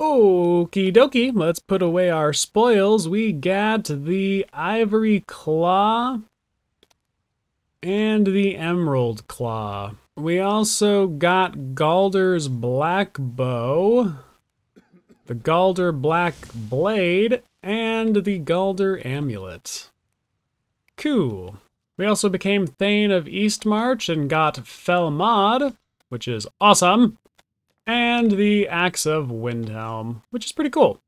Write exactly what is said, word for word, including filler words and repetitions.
Okie dokie, let's put away our spoils. We got the Ivory Claw and the Emerald Claw. We also got Gaulder's Black Bow, the Gauldur Black Blade, and the Gauldur Amulet. Cool. We also became Thane of Eastmarch and got Felmod, which is awesome, and the Axe of Windhelm, which is pretty cool.